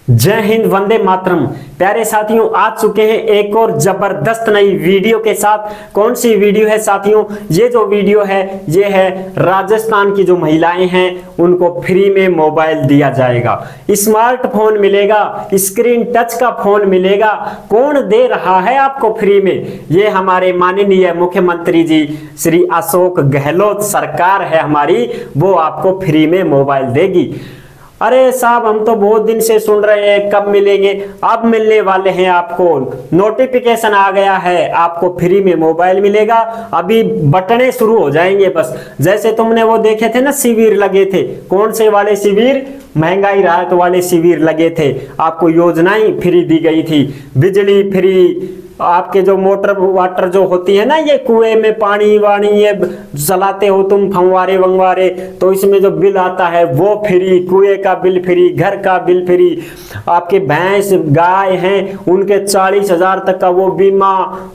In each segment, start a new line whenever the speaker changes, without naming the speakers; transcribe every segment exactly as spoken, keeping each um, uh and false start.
जय हिंद, वंदे मातरम। प्यारे साथियों, आ चुके हैं एक और जबरदस्त नई वीडियो के साथ। कौन सी वीडियो है साथियों? ये जो वीडियो है ये है राजस्थान की जो महिलाएं हैं उनको फ्री में मोबाइल दिया जाएगा, स्मार्टफोन मिलेगा, स्क्रीन टच का फोन मिलेगा। कौन दे रहा है आपको फ्री में? ये हमारे माननीय मुख्यमंत्री जी श्री अशोक गहलोत सरकार है हमारी, वो आपको फ्री में मोबाइल देगी। अरे साहब, हम तो बहुत दिन से सुन रहे हैं कब मिलेंगे। अब मिलने वाले हैं, आपको नोटिफिकेशन आ गया है, आपको फ्री में मोबाइल मिलेगा। अभी बटने शुरू हो जाएंगे बस। जैसे तुमने वो देखे थे ना शिविर लगे थे, कौन से वाले शिविर? महंगाई राहत वाले शिविर लगे थे, आपको योजनाएं फ्री दी गई थी, बिजली फ्री, आपके जो मोटर वाटर जो होती है ना, ये कुएं में पानी वाणी ये चलाते हो तुम, फंवारे वंवारे, तो इसमें जो बिल आता है वो फ्री, कुएं का बिल फ्री, घर का बिल फ्री, आपके भैंस गाय हैं उनके चालीस हजार तक का वो बीमा,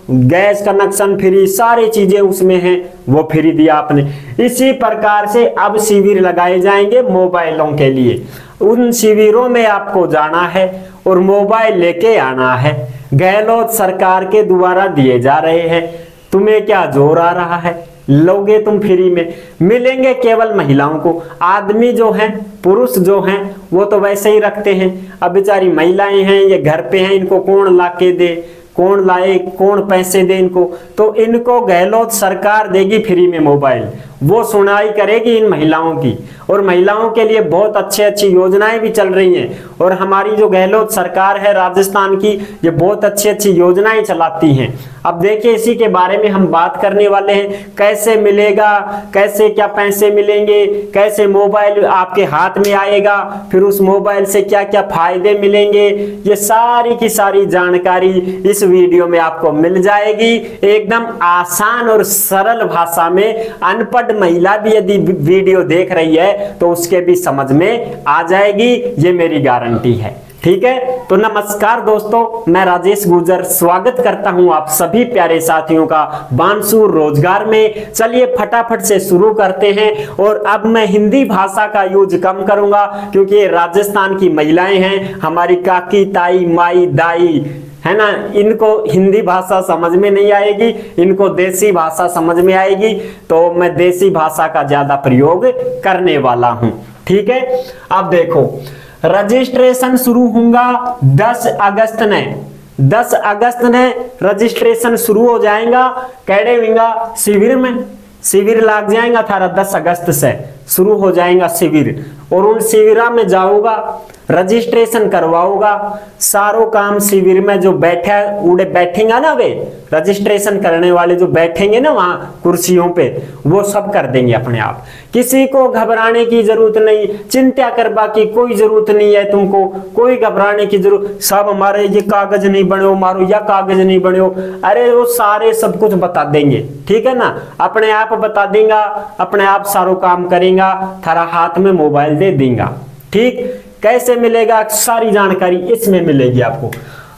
गैस कनेक्शन फ्री, सारी चीजें उसमें हैं, वो फ्री दिया आपने। इसी प्रकार से अब शिविर लगाए जाएंगे मोबाइलों के लिए। उन शिविरों में आपको जाना है और मोबाइल लेके आना है। गहलोत सरकार के द्वारा दिए जा रहे हैं। तुम्हें क्या जोर आ रहा है? लोगे तुम फ्री में। मिलेंगे केवल महिलाओं को। आदमी जो हैं, पुरुष जो हैं, वो तो वैसे ही रखते हैं। अब बेचारी महिलाएं हैं, ये घर पे हैं, इनको कौन लाके दे, कौन लाए, कौन पैसे दे इनको? तो इनको गहलोत सरकार देगी फ्री में मोबाइल। वो सुनाई करेगी इन महिलाओं की, और महिलाओं के लिए बहुत अच्छी अच्छी योजनाएं भी चल रही हैं। और हमारी जो गहलोत सरकार है राजस्थान की, ये बहुत अच्छी अच्छी योजनाएं चलाती हैं। अब देखिए, इसी के बारे में हम बात करने वाले हैं। कैसे मिलेगा, कैसे क्या पैसे मिलेंगे, कैसे मोबाइल आपके हाथ में आएगा, फिर उस मोबाइल से क्या क्या फायदे मिलेंगे, ये सारी की सारी जानकारी इस वीडियो में आपको मिल जाएगी। एकदम आसान और सरल भाषा में। अनपढ़ महिला भी यदि वीडियो देख रही है तो उसके भी समझ में आ जाएगी, ये मेरी गारंटी है। ठीक है, तो नमस्कार दोस्तों, मैं राजेश गुर्जर स्वागत करता हूं आप सभी प्यारे साथियों का बानसूर रोजगार में। चलिए फटाफट से शुरू करते हैं। और अब मैं हिंदी भाषा का यूज कम करूंगा, क्योंकि ये राजस्थान की महिलाएं हैं, हमारी काकी, ताई, माई, दाई है ना, इनको हिंदी भाषा समझ में नहीं आएगी, इनको देसी भाषा समझ में आएगी, तो मैं देसी भाषा का ज्यादा प्रयोग करने वाला हूं। ठीक है, अब देखो, रजिस्ट्रेशन शुरू होगा दस अगस्त ने। दस अगस्त ने रजिस्ट्रेशन शुरू हो जाएगा। कैडे विंगा शिविर में शिविर लग जाएगा। अठारह दस अगस्त से शुरू हो जाएगा शिविर, और उन शिविरा में जाऊंगा, रजिस्ट्रेशन करवाऊंगा। सारो काम शिविर में जो बैठा उड़े बैठेंगे ना, वे रजिस्ट्रेशन करने वाले जो बैठेंगे ना वहां कुर्सियों पे, वो सब कर देंगे अपने आप। किसी को घबराने की जरूरत नहीं, चिंता करवा की कोई जरूरत नहीं है तुमको, कोई घबराने की जरूरत। सब हमारे ये कागज नहीं बने मारो, या कागज नहीं बने, अरे वो सारे सब कुछ बता देंगे। ठीक है ना, अपने आप बता देगा, अपने आप सारो काम करेगा, थारा हाथ में मोबाइल दे देगा। ठीक, कैसे मिलेगा? सारी जानकारी इसमें मिलेगी आपको।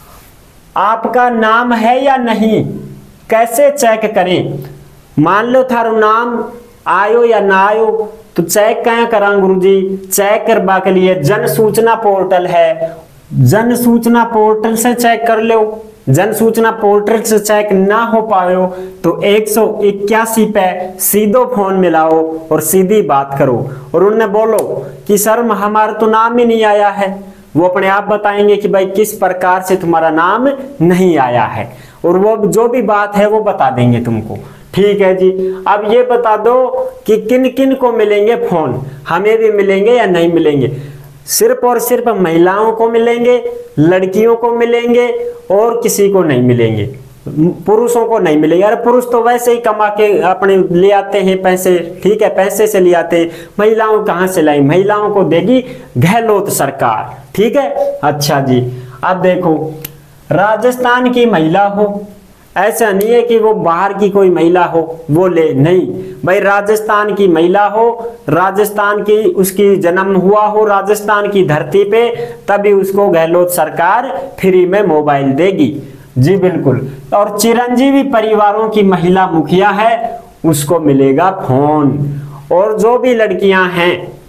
आपका नाम है या नहीं, कैसे चेक करें? मान लो थारो नाम आयो या ना आयो, तो चेक क्या करा गुरुजी? चेक करवा के लिए जन सूचना पोर्टल है, जन सूचना पोर्टल से चेक कर लो। जन सूचना पोर्टल से चेक ना हो पायो तो एक सौ इक्यासी पे सीधो फोन मिलाओ और सीधी बात करो, और उन्हें बोलो कि सर हमारा तो नाम ही नहीं आया है। वो अपने आप बताएंगे कि भाई किस प्रकार से तुम्हारा नाम नहीं आया है, और वो जो भी बात है वो बता देंगे तुमको। ठीक है जी, अब ये बता दो कि किन किन को मिलेंगे फोन, हमें भी मिलेंगे या नहीं मिलेंगे? सिर्फ और सिर्फ महिलाओं को मिलेंगे, लड़कियों को मिलेंगे, और किसी को नहीं मिलेंगे, पुरुषों को नहीं मिलेंगे। अरे पुरुष तो वैसे ही कमा के अपने ले आते हैं पैसे, ठीक है, पैसे से ले आते हैं। महिलाओं कहां से लाई? महिलाओं को देगी गहलोत सरकार। ठीक है, अच्छा जी, अब देखो, राजस्थान की महिला हो, ऐसा नहीं है कि वो बाहर की कोई महिला हो वो ले, नहीं भाई, राजस्थान की महिला हो, राजस्थान की उसकी जन्म हुआ हो राजस्थान की धरती पे, तभी उसको गहलोत सरकार फ्री में मोबाइल देगी। जी बिल्कुल। और चिरंजीवी परिवारों की महिला मुखिया है, उसको मिलेगा फोन। और जो भी लड़कियां हैं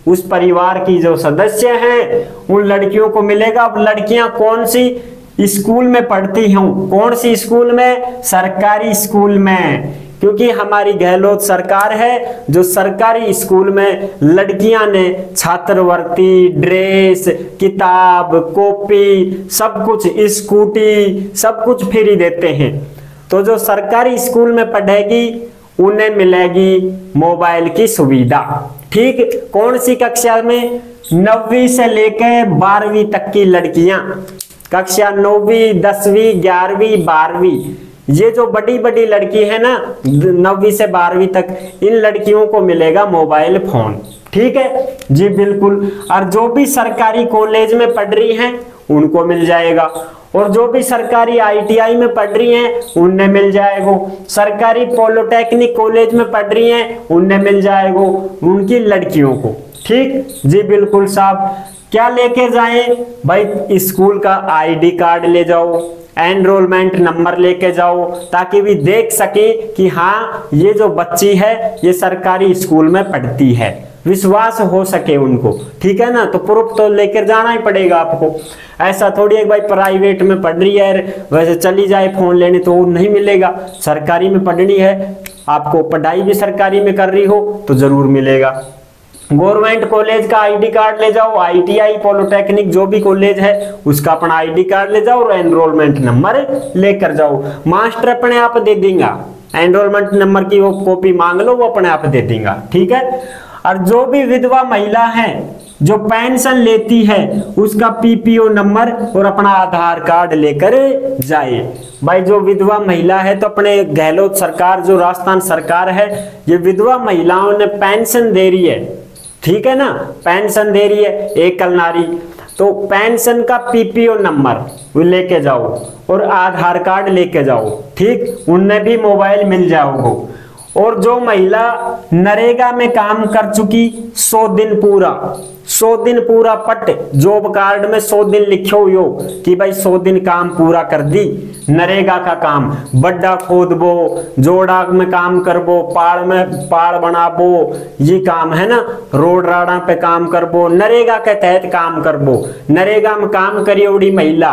उस परिवार की जो सदस्य हैं उन लड़कियों को मिलेगा। अब लड़कियां कौन सी स्कूल में पढ़ती हूँ, कौन सी स्कूल में, सरकारी स्कूल में, क्योंकि हमारी गहलोत सरकार है जो सरकारी स्कूल में लड़कियां ने छात्रवृत्ति, ड्रेस, किताब, कॉपी, सब कुछ, स्कूटी, सब कुछ फ्री देते हैं। तो जो सरकारी स्कूल में पढ़ेगी उन्हें मिलेगी मोबाइल की सुविधा। ठीक, कौन सी कक्षा में, नौवीं से लेकर बारहवीं तक की लड़कियां, कक्षा नौवीं, दसवीं, ग्यारहवीं, बारहवीं, ये जो बड़ी बड़ी लड़की है ना नौवीं से बारहवीं तक, इन लड़कियों को मिलेगा मोबाइल फोन। ठीक है जी, बिल्कुल। और जो भी सरकारी कॉलेज में पढ़ रही हैं उनको मिल जाएगा, और जो भी सरकारी आई टी आई में पढ़ रही हैं उन्हें मिल जाएगा, सरकारी पॉलिटेक्निक कॉलेज में पढ़ रही हैं उन्हें मिल जाएगा, उनकी लड़कियों को। ठीक जी, बिल्कुल साहब। क्या लेके जाएं भाई, स्कूल का आई डी कार्ड ले जाओ, एनरोलमेंट नंबर लेके जाओ, ताकि भी देख सके कि हाँ ये जो बच्ची है ये सरकारी स्कूल में पढ़ती है, विश्वास हो सके उनको। ठीक है ना, तो प्रूफ तो लेकर जाना ही पड़ेगा आपको। ऐसा थोड़ी है भाई प्राइवेट में पढ़ रही है वैसे चली जाए फोन लेने तो नहीं मिलेगा, सरकारी में पढ़नी है आपको, पढ़ाई भी सरकारी में कर रही हो तो जरूर मिलेगा। गवर्नमेंट कॉलेज का आईडी कार्ड ले जाओ, आई टी आई, पॉलिटेक्निक जो भी कॉलेज है उसका अपना आईडी कार्ड ले जाओ और एनरोलमेंट नंबर लेकर जाओ, मास्टर अपने आप दे देगा, एनरोलमेंट नंबर की वो कॉपी मांग लो वो अपने आप दे देगा। ठीक है। और जो भी विधवा महिला है जो पेंशन लेती है उसका पी पी ओ नंबर और अपना आधार कार्ड लेकर जाए। भाई जो विधवा महिला है तो अपने गहलोत सरकार जो राजस्थान सरकार है ये विधवा महिलाओं ने पेंशन दे रही है, ठीक है ना, पेंशन दे रही है एकल नारी, तो पेंशन का पी पी ओ नंबर वो लेके जाओ और आधार कार्ड लेके जाओ। ठीक, उनमें भी मोबाइल मिल जाओगे। और जो महिला नरेगा में काम कर चुकी सौ दिन पूरा, सौ दिन पूरा पट जॉब कार्ड में सौ दिन लिखो हो कि भाई सौ दिन काम पूरा कर दी, नरेगा का काम, बड्डा खोदबो, जोड़ा में काम करबो, पाड़ में पाड़ बनाबो, ये काम है ना, रोड राड़ा पे काम करबो, नरेगा के तहत काम करबो, नरेगा में काम करी उड़ी महिला,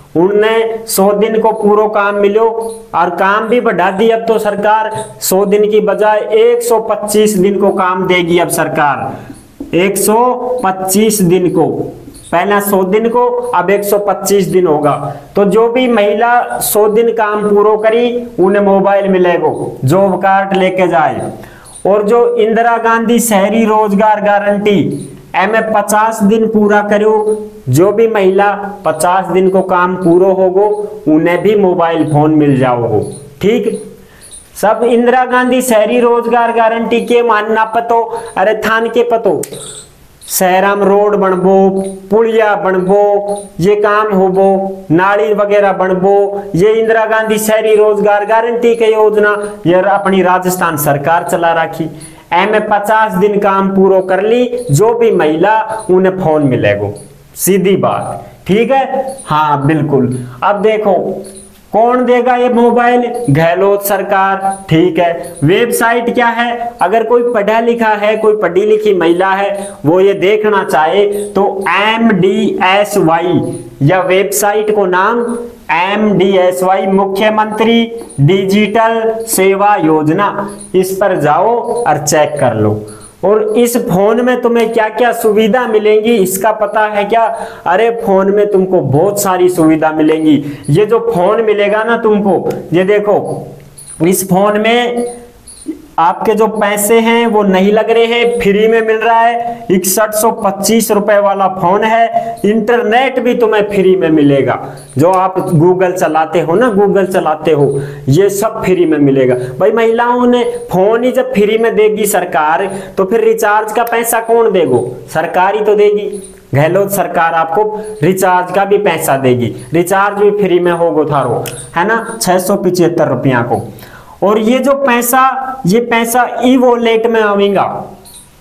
उनने सौ दिन को पूरा काम मिलो और काम भी बढ़ा दी। अब तो सरकार सौ दिन की बजाय एक सौ पच्चीस दिन को काम देगी। अब सरकार एक सौ पच्चीस दिन को, पहले सौ दिन को अब एक सौ पच्चीस दिन होगा। तो जो भी महिला सौ दिन काम पूरा करी उन्हें मोबाइल मिलेगा, जॉब कार्ड लेके जाए। और जो इंदिरा गांधी शहरी रोजगार गारंटी एम ए पचास दिन पूरा करो, जो भी महिला पचास दिन को काम पूरा होगो उन्हें भी मोबाइल फोन मिल जाओगे। ठीक, सब इंदिरा गांधी शहरी रोजगार गारंटी के मानना पतो, अरे थान के पतो, शहरा में रोड बनबो, पुलिया बनबो, ये काम होबो, नाली वगैरह बनबो, ये इंदिरा गांधी शहरी रोजगार गारंटी के योजना ये अपनी राजस्थान सरकार चला रखी। एम ए पचास दिन काम पूरा कर ली, जो भी महिला उन्हें फोन मिलेगा, सीधी बात। ठीक है, हाँ बिल्कुल। अब देखो कौन देगा ये मोबाइल, गहलोत सरकार। ठीक है, वेबसाइट क्या है, अगर कोई पढ़ा लिखा है, कोई पढ़ी लिखी महिला है वो ये देखना चाहे तो एम डी एस वाई या वेबसाइट को नाम एम डी एस वाई मुख्यमंत्री डिजिटल सेवा योजना, इस पर जाओ और चेक कर लो। और इस फोन में तुम्हें क्या क्या सुविधा मिलेंगी इसका पता है क्या? अरे फोन में तुमको बहुत सारी सुविधा मिलेंगी। ये जो फोन मिलेगा ना तुमको, ये देखो इस फोन में आपके जो पैसे हैं वो नहीं लग रहे हैं, फ्री में मिल रहा है। इकसठ सौ पच्चीस रुपए वाला फोन है, इंटरनेट भी तुम्हें फ्री में मिलेगा। जो आप गूगल चलाते हो ना, गूगल चलाते हो, ये सब फ्री में मिलेगा। भाई महिलाओं ने फोन ही जब फ्री में देगी सरकार, तो फिर रिचार्ज का पैसा कौन देगो? सरकार ही तो देगी। गहलोत सरकार आपको रिचार्ज का भी पैसा देगी, रिचार्ज भी फ्री में होगो थारो, है ना, छह सौ पिछहत्तर रुपया को। और ये जो पैसा, ये पैसा ई वॉलेट में आवेगा,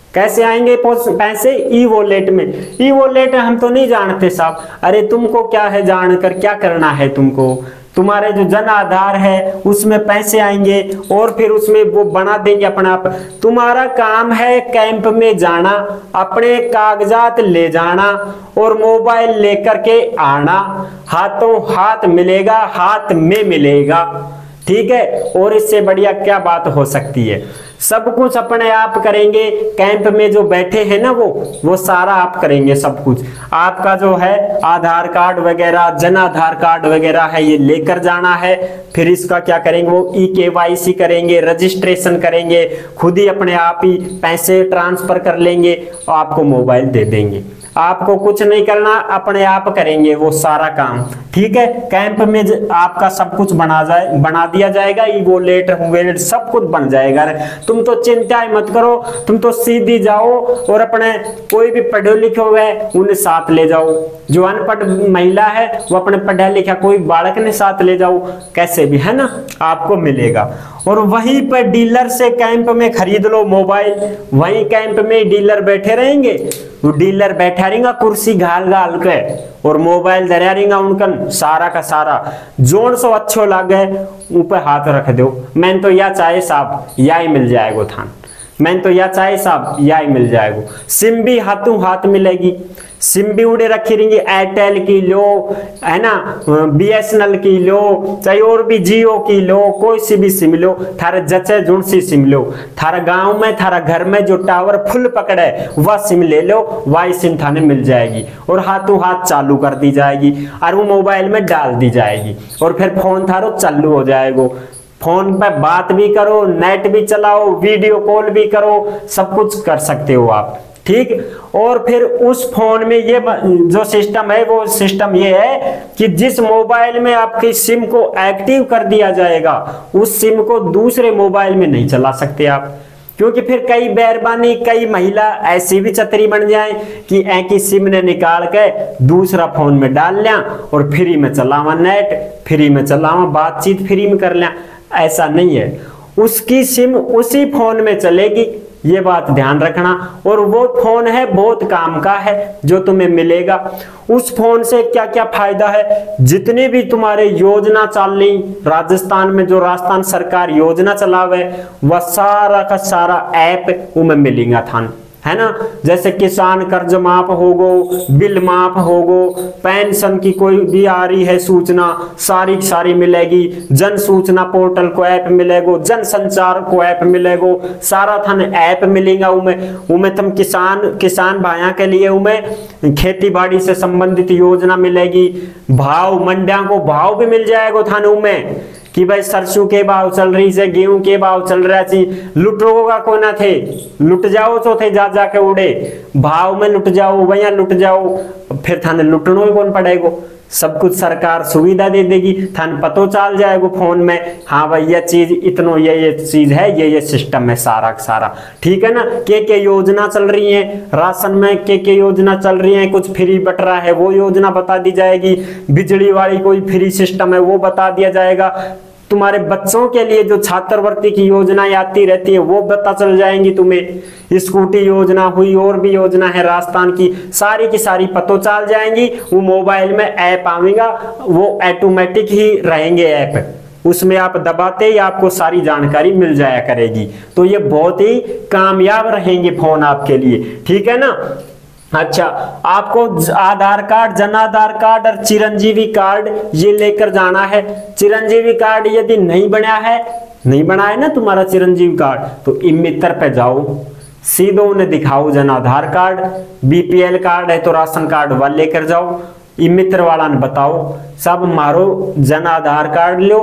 कैसे आएंगे पैसे? ई वॉलेट में। ई वॉलेट हम तो नहीं जानते साहब। अरे तुमको क्या है जानकर, क्या करना है तुमको? तुम्हारे जो जन आधार है उसमें पैसे आएंगे और फिर उसमें वो बना देंगे अपना आप। तुम्हारा काम है कैंप में जाना, अपने कागजात ले जाना और मोबाइल लेकर के आना। हाथों हाथ मिलेगा, हाथ में मिलेगा, ठीक है। और इससे बढ़िया क्या बात हो सकती है? सब कुछ अपने आप करेंगे। कैंप में जो बैठे हैं ना वो वो सारा आप करेंगे सब कुछ। आपका जो है आधार कार्ड वगैरह, जन आधार कार्ड वगैरह है, ये लेकर जाना है। फिर इसका क्या करेंगे? वो ई के वाई सी करेंगे, रजिस्ट्रेशन करेंगे, खुद ही अपने आप ही पैसे ट्रांसफर कर लेंगे और आपको मोबाइल दे देंगे। आपको कुछ नहीं करना, अपने आप करेंगे वो सारा काम, ठीक है। कैंप में आपका सब कुछ बना जाए बना दिया जाएगा, ई वॉलेट वॉलेट सब कुछ बन जाएगा। तुम तो चिंता ही मत करो, तुम तो सीधी जाओ और अपने कोई भी पढ़े लिखे हुए उन्हें साथ ले जाओ। जो अनपढ़ महिला है वो अपने पढ़ा लिखा कोई बालक ने साथ ले जाओ, कैसे भी, है ना, आपको मिलेगा। और वहीं पर डीलर से कैंप में खरीद लो मोबाइल। वहीं कैंप में डीलर बैठे रहेंगे, वो डीलर बैठा रहेगा कुर्सी घाल घाल के और मोबाइल धरा रहेगा उनका सारा का सारा। जोन सो अच्छो लागे ऊपर हाथ रख दो, मैंने तो या चाहे साहब या ही मिल जाएगा थान, मैंने तो या चाहे साहब या ही मिल जाएगा। सिम भी हाथों हाथ मिलेगी, सिम भी उड़े रखी रहेंगी, एयरटेल की लो, है ना, बी एस एन एल की लो, चाहे और भी जियो की लो, कोई सी भी सिम लो, थारे जचे जुड़ सी सिम लो। थारा गांव में, थारा घर में जो टावर फुल पकड़े वह सिम ले लो, वही सिम थाने मिल जाएगी और हाथों हाथ चालू कर दी जाएगी और वो मोबाइल में डाल दी जाएगी और फिर फोन थारो चालू हो जाएगा। फोन पे बात भी करो, नेट भी चलाओ, वीडियो कॉल भी करो, सब कुछ कर सकते हो आप, ठीक। और फिर उस फोन में ये जो सिस्टम है वो सिस्टम ये है कि जिस मोबाइल में आपकी सिम को एक्टिव कर दिया जाएगा उस सिम को दूसरे मोबाइल में नहीं चला सकते आप, क्योंकि फिर कई बेरबानी कई महिला ऐसी भी चतरी बन जाए कि एक ही सिम ने निकाल के दूसरा फोन में डाल लिया और फ्री में चलावा नेट, फ्री में चलावा बातचीत, फ्री में कर लिया। ऐसा नहीं है, उसकी सिम उसी फोन में चलेगी, ये बात ध्यान रखना। और वो फोन है बहुत काम का है जो तुम्हें मिलेगा। उस फोन से क्या क्या फायदा है? जितनी भी तुम्हारे योजना चल रही राजस्थान में, जो राजस्थान सरकार योजना चलावे वह सारा का सारा ऐप उनमें मिलेगा थान, है ना। जैसे किसान कर्ज माफ होगो, बिल माफ होगो, पेंशन की कोई भी आ रही है सूचना सारी सारी मिलेगी, जन सूचना पोर्टल को ऐप मिलेगो, जन संचार को ऐप मिलेगो, सारा थाने ऐप मिलेगा। उमें उमें तुम किसान किसान भाइयों के लिए उमें खेती बाड़ी से संबंधित योजना मिलेगी, भाव मंडिया को भाव भी मिल जाएगा थाने उमें कि भाई सरसों के भाव चल रही से, गेहूं के भाव चल रहा थी। लुट रोगा को ना थे, लुट जाओ तो थे जा जाके उड़े भाव में लुट जाओ, वही लुट जाओ, फिर थाने लुटनो ही कौन पड़ेगा। सब कुछ सरकार सुविधा दे देगी, थाने पतो चल जाएगा फोन में, हाँ भाई ये चीज इतनो ये ये चीज है, ये ये सिस्टम है सारा सारा, ठीक है ना। के के योजना चल रही है राशन में, के के योजना चल रही है, कुछ फ्री बट रहा है वो योजना बता दी जाएगी, बिजली वाली कोई फ्री सिस्टम है वो बता दिया जाएगा। तुम्हारे बच्चों के लिए जो छात्रवृत्ति की योजना आती रहती है वो पता चल जाएंगी तुम्हें। स्कूटी योजना हुई, और भी योजना है राजस्थान की, सारी की सारी पतो चल जाएंगी। वो मोबाइल में ऐप आवेगा, वो ऑटोमेटिक ही रहेंगे ऐप, उसमें आप दबाते ही आपको सारी जानकारी मिल जाया करेगी। तो ये बहुत ही कामयाब रहेंगे फोन आपके लिए, ठीक है ना। अच्छा, आपको आधार कार्ड, जन आधार कार्ड और चिरंजीवी कार्ड ये लेकर जाना है। चिरंजीवी कार्ड यदि नहीं बना है, नहीं बना है ना तुम्हारा चिरंजीवी कार्ड, तो ई मित्र पे जाओ, सीधे उन्हें दिखाओ Jan Aadhaar card, BPL card है तो राशन कार्ड वाला लेकर जाओ, ई मित्र वाला ने बताओ सब मारो जन आधार कार्ड लो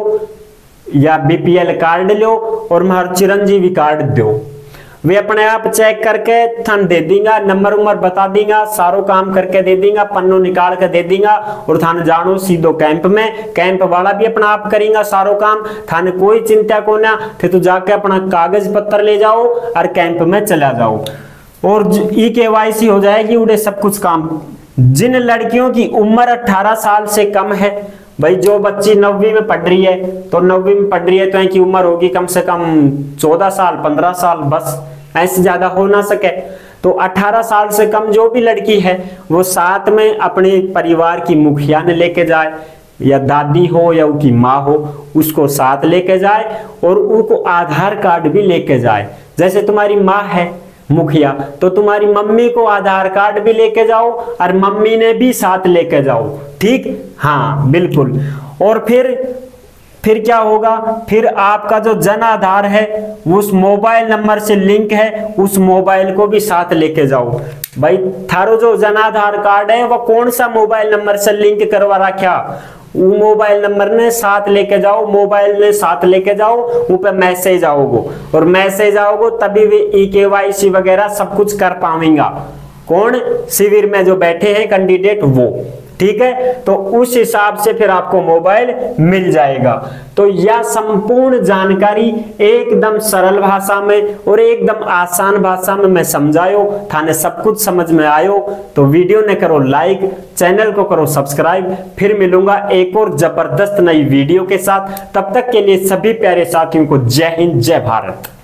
या बीपीएल कार्ड लो और मारो चिरंजीवी कार्ड दो। वे अपने आप चेक करके थान दे देंगे, नंबर उम्र बता देंगे, सारो काम करके दे देंगे, पन्नों निकाल के दे देंगे और थाने जानो सीधो कैंप में। कैंप वाला भी अपना आप करेंगे सारो काम, थाने कोई चिंता को ना थे, तो जाके अपना कागज पत्र ले जाओ और कैंप में चला जाओ और ई के वाई सी हो जाएगी, उड़े सब कुछ काम। जिन लड़कियों की उम्र अठारह साल से कम है, भाई जो बच्ची नौवीं में पढ़ रही है तो नौवीं में पढ़ रही है तो इनकी उम्र होगी कम से कम चौदह साल पंद्रह साल, बस ऐसे ज्यादा हो ना सके। तो अठारह साल से कम जो भी लड़की है वो साथ में अपने परिवार की मुखिया ने लेके जाए, या दादी हो या उनकी माँ हो, उसको साथ लेके जाए और उनको आधार कार्ड भी लेके जाए। जैसे तुम्हारी माँ है मुखिया, तो तुम्हारी मम्मी को आधार कार्ड भी लेके जाओ और मम्मी ने भी साथ लेके जाओ, ठीक, हाँ बिल्कुल। और फिर फिर क्या होगा, फिर आपका जो जन आधार है उस मोबाइल नंबर से लिंक है, उस मोबाइल को भी साथ लेके जाओ। भाई थारो जो जन आधार कार्ड है वो कौन सा मोबाइल नंबर से लिंक करवा रखा, वो मोबाइल नंबर ने साथ लेके जाओ, मोबाइल ने साथ लेके जाओ, ऊपर मैसेज आओगो और मैसेज आओगो तभी वे ई के वाई सी वगैरह सब कुछ कर पाएंगा। कौन, शिविर में जो बैठे हैं कैंडिडेट वो, ठीक है। तो उस हिसाब से फिर आपको मोबाइल मिल जाएगा। तो यह संपूर्ण जानकारी एकदम सरल भाषा में और एकदम आसान भाषा में मैं समझायो, थाने सब कुछ समझ में आयो। तो वीडियो ने करो लाइक, चैनल को करो सब्सक्राइब। फिर मिलूंगा एक और जबरदस्त नई वीडियो के साथ। तब तक के लिए सभी प्यारे साथियों को जय हिंद, जय भारत।